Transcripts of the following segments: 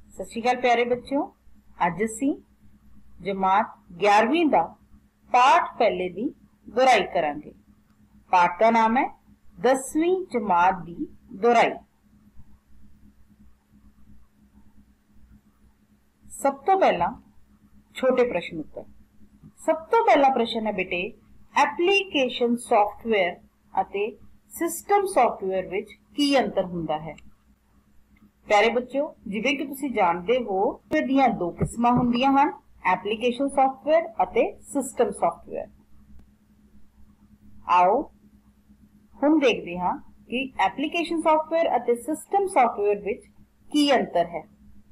सत श्री अकाल प्यारे बच्चों, अज असीं जमात 11वीं का पाठ पहले की दोहराई करांगे। पाठ का नाम है 10वीं जमात की दोहराई। सब तो पहला छोटे प्रश्न उत्तर। सब तो पहला प्रश्न है बेटे, एप्लीकेशन सॉफ्टवेयर अते सिस्टम सॉफ्टवेयर विच की अंतर हुंदा है। प्यारे बच्चों, जिवें कि तुसीं जानदे हो दियां दो किस्मां हुंदियां हन, एप्लीकेशन सॉफ्टवेयर अते सिस्टम सॉफ्टवेयर। आओ हुण देखदे हां कि एप्लीकेशन सॉफ्टवेयर अते सिस्टम सॉफ्टवेयर विच की अंतर है।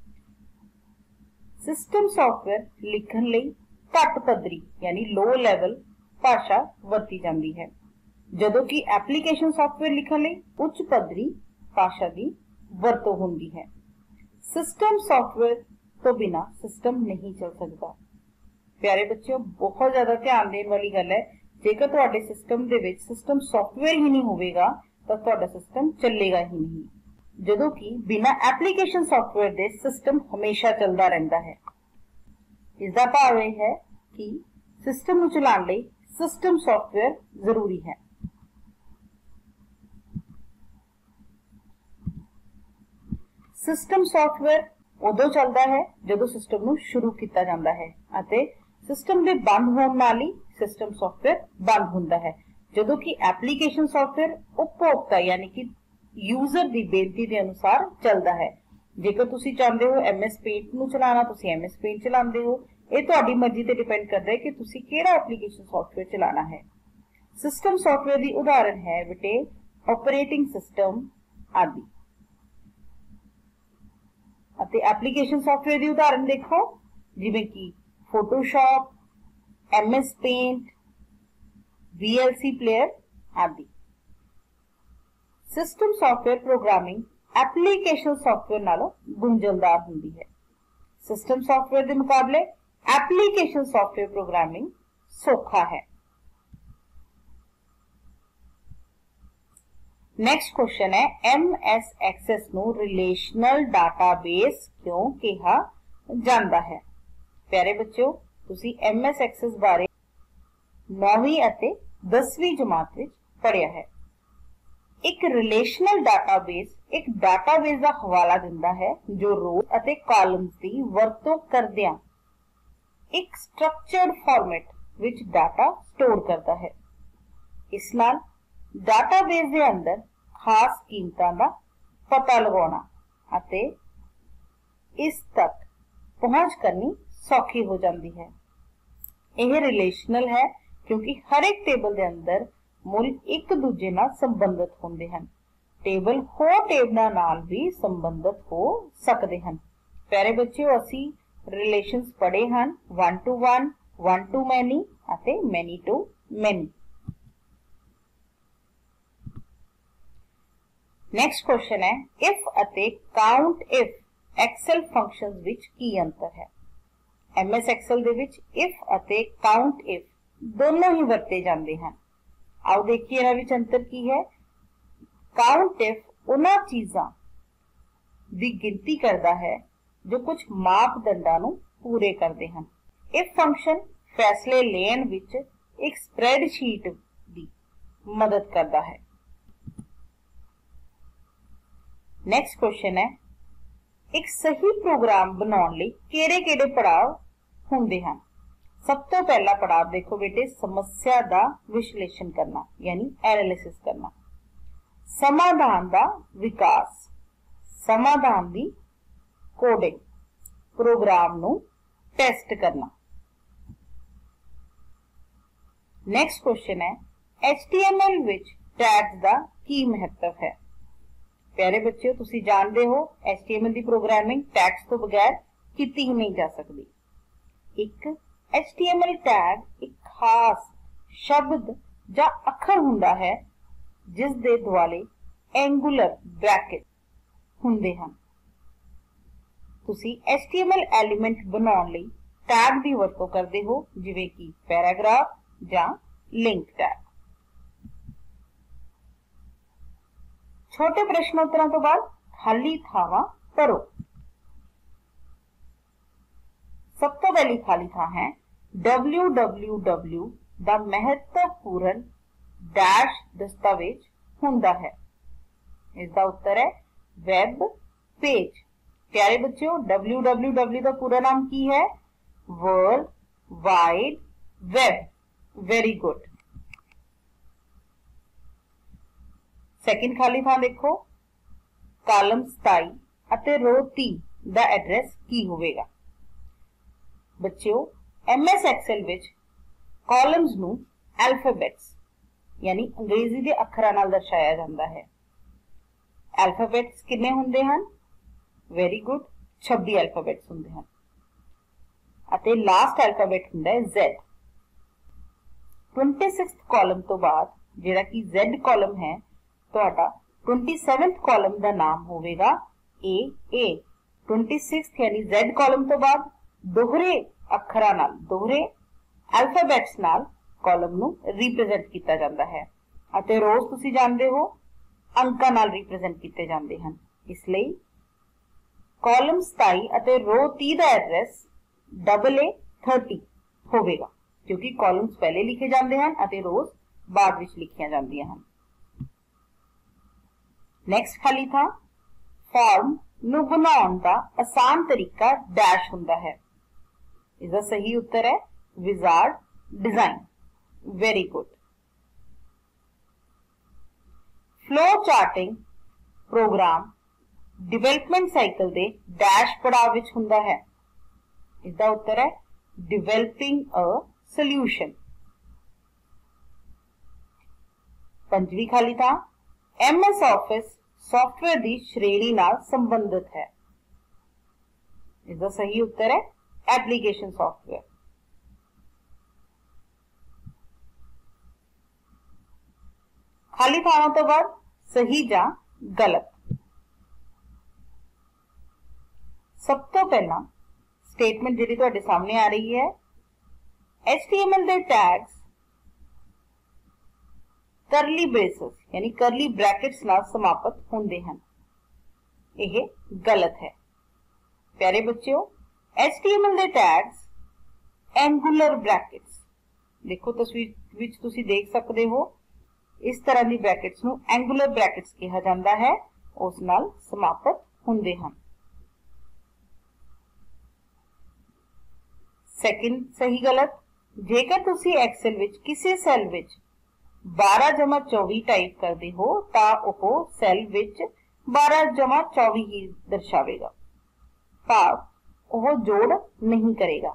सिस्टम सॉफ्टवेयर लिखण लई घट पद्धरी यानी लो लैवल भाषा वरती जाती है, जदों कि एप्लीकेशन सॉफ्टवेयर लिखण लई उच्च पद्धरी भाषा की वरतों होंदी है। सिस्टम सॉफ्टवेयर तो बिना सिस्टम नहीं चल सकता। प्यारे बच्चों, बहुत ज्यादा ध्यान देने वाली गल है, जेकर तुहाडे सिस्टम दे विच सिस्टम सॉफ्टवेयर ही नहीं होवेगा तो तुहाडा सिस्टम चलेगा ही नहीं, जदों कि बिना एप्लीकेशन सॉफ्टवेयर दे सिस्टम हमेशा चलता रहता है। इसका भाव यह है कि सिस्टम नूं चलाउण लई सिस्टम सॉफ्टवेयर जरूरी है। सिस्टम सॉफ्टवेयर उदों चलता है जदों सिस्टम नूं शुरू किया जाता है अते सिस्टम दे बंद होण नाल ही सिस्टम सॉफ्टवेयर बंद हुंदा है, जदों कि एप्लीकेशन सॉफ्टवेयर उपभोक्ता यानी कि यूजर की बेनती के अनुसार चलता है। जेकर तुसीं चाहते हो MS पेंट नूं चलाना, तुसीं MS पेंट चलाते हो। ये तुहाडी मर्जी ते डिपेंड करता है कि तुसीं किहड़ा एप्लीकेशन सॉफ्टवेयर चलाना है। सिस्टम सॉफ्टवेयर की उदाहरण है बेटे ऑपरेटिंग सिस्टम आदि। अते एप्लीकेशन सॉफ्टवेयर की उदाहरण देखो, जिवें कि Photoshop, MS paint, VLC player आदि। System software programming application software नालों गुंझलदार हुंदी है। सिस्टम सॉफ्टवेयर के मुकाबले एप्लीकेशन सॉफ्टवेयर प्रोग्रामिंग सौखा है। नेक्स्ट क्वेश्चन है, MS एक्सेस नूं रिलेशनल डाटाबेस क्यों कहा जाता है। प्यारे बच्चों, तुसीं MS एक्सेस बारे 9वीं अते 10वीं जमात विच पढ़िया है। एक रिलेशनल डाटाबेस एक डाटाबेस का हवाला दिंदा है जो रोज अते कॉलम्स की वरतों करदियां एक स्ट्रक्चर्ड फॉर्मेट विच डाटा स्टोर करता है। इस नाल डाटाबेस के अंदर खास कीमतां दा पता लगाना अते इस तक पहुंच करनी सौखी हो जाती है। यह रिलेशनल है क्योंकि हर एक टेबल के अंदर मुल एक दूजे नाल संबंधित होंदे हन। टेबल होर टेबलां नाल भी संबंधित हो सकते हैं। प्यारे बच्चों, असी रिलेशंस पढ़े हन 1 to 1, 1 to many अते many to many। Next question है, इफ अते काउंट इफ एक्सेल फंक्शंस विच की अंतर है। MS एक्सेल दे विच इफ अते काउंट इफ दोनों ही वरते जाते हैं। आओ देखिए इन्हां विच अंतर की है। काउंट इफ उन्हां चीज़ां दी गिनती करता है जो कुछ मापदंडां नूं पूरे करते हैं। इफ फंक्शन फैसले लेण विच एक स्प्रेडशीट दी मदद करता है। नेक्स्ट क्वेश्चन है, एक सही प्रोग्राम बनाने लई किहड़े-किहड़े पड़ाव हुंदे हन। सब तो पहला पड़ाव देखो बेटे, समस्या का विश्लेषण करना यानी एनालिसिस करना, समाधान का विकास, समाधान की कोडिंग, प्रोग्राम नूं टेस्ट करना। नेक्स्ट क्वेश्चन है, HTML विच टैग्स का की महत्व है। प्यारे बच्चों, तुसीं जानते हो HTML की प्रोग्रामिंग टैग्स तो बगैर कीती ही नहीं जा सकती। एक HTML टैग एक खास शब्द या अखर हुंदा है जिस दे दुआले एंगुलर ब्रैकेट हुंदे हन। तुसीं HTML एलिमेंट बनाउण लई टैग की वरतों करते हो, जिवें कि पैराग्राफ या लिंक टैग। छोटे प्रश्नोत्तरां तो बाद खाली थावां भरो। पहली खाली थां है www दा महत्वपूर्ण डैश दस्तावेज हुंदा है। इसका उत्तर है वेब पेज। प्यारे बच्चों, www का पूरा नाम की है? World wide web. Very good. Second खाली थां देखो, कालम 27 ਅਤੇ रो 30 ਦਾ ਐਡਰੈਸ ਕੀ ਹੋਵੇਗਾ? ਬੱਚਿਓ, MS ਐਕਸਲ ਵਿੱਚ ਕਾਲਮਸ ਨੂੰ ਐਲਫਾਬੈਟਸ यानी अंग्रेजी के अखरां नाल दर्शाया जाता है। एल्फाबेट्स कितने होंदे हन? वेरी गुड, 26 एल्फाबेट्स होंदे हन अते लास्ट एल्फाबेट हुंदा है Z। 26th कॉलम तो बाद जिहड़ा कि Z कॉलम है, तुहाडा 27th कॉलम का नाम होवेगा AA। 26th यानी Z कॉलम तो बाद दोहरे अखरां नाल, दोहरे एल्फाबेट्स नाल कॉलम नू रिप्रेजेंट किया जाता है अते रोज तुसी जानते हो अंकां नाल रिप्रेजेंट किए जाते हैं। इसलिए कॉलम 27 अते रो 30 का एड्रैस AA 30 होवेगा, क्योंकि कॉलम्स पहले लिखे जाते हैं अते रोज बाद विच लिखियां जांदियां हन। नैक्सट खाली था फॉर्म नू बनाउण दा आसान तरीका डैश हुंदा है। इसका सही उत्तर है wizard design. Very good. Flow charting program development cycle दे डैश पड़ाव विच हुंदा है। इसका उत्तर है डिवेलपिंग अ सॉल्यूशन। पंजवी खाली था MS ऑफिस सॉफ्टवेयर दी श्रेणी नाल संबंधित है। इसका सही उत्तर है एप्लीकेशन सॉफ्टवेयर। खाली थावां तो बाद सही जा गलत। सब तो पहला स्टेटमेंट जिहड़ी तुहाडे सामने आ रही है, HTML दे टैग्स करली ब्रेसेस यानी करली ब्रैकेट्स नाल समाप्त होंदे हन। यह गलत है। प्यारे बच्चों, HTML दे टैग्स एंगुलर ब्रैकेट्स, देखो तस्वीर विच तुसी देख सकते हो, इस तरह की ब्रैकेट्स नू एंगुलर ब्रैकेट्स कहा जाता है, उस नाल समाप्त होंदे हन। सेकंड सही गलत, जेकर तुसी एक्सेल विच किसी सैल विच 12/24 टाइप करते हो तां ओह सैल विच 12/24 ही दर्शावेगा, भाव ओह जोड़ नहीं करेगा।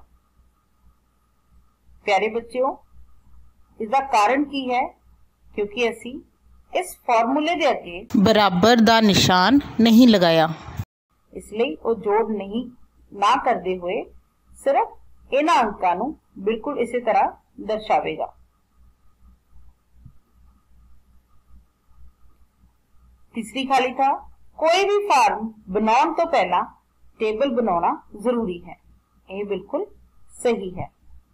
प्यारे बच्चों, इसका कारण की है? क्योंकि असी इस फॉर्मूले दे अगे बराबर दा निशान नहीं लगाया, इसलिए वो जोड़ नहीं ना करते हुए सिर्फ इन्हां अंकां नूं बिल्कुल इसी तरह दर्शावेगा। तीसरी खाली था कोई भी फॉर्म बनाने तो पहला टेबल बनाना जरूरी है। यह बिल्कुल सही है।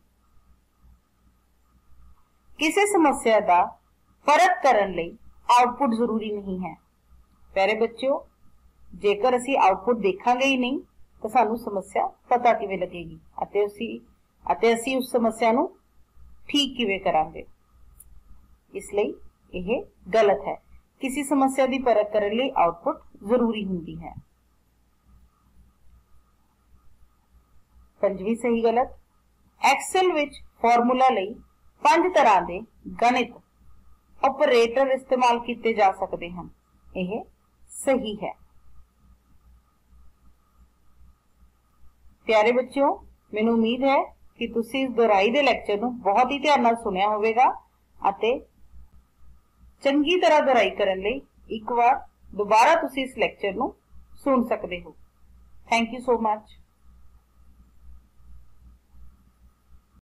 किसी समस्या का फर्क करने लई आउटपुट जरूरी नहीं है। प्यारे बच्चों, जेकर असी आउटपुट देखांगे ही नहीं तो सानू समस्या पता किवें लगेगी अते असी उस समस्या नू ठीक किवें करांगे। इसलिए यह गलत है। किसी समस्या की परख करने लई आउटपुट जरूरी हुंदी है। पंजवी सही गलत, एक्सेल विच फॉर्मूला लई 5 तरह के गणित ऑपरेटर इस्तेमाल किए जा सकते हैं। यह सही है। प्यारे बच्चों, मैनूं उम्मीद है कि तुसी इस दोहराई दे लैक्चर नूं बहुत ही ध्यान नाल सुनिया होवेगा अते चंगी तरह दोहराई करन लई एक बार दोबारा तुसी इस लैक्चर नूं सुन सकते हो। Thank you so much.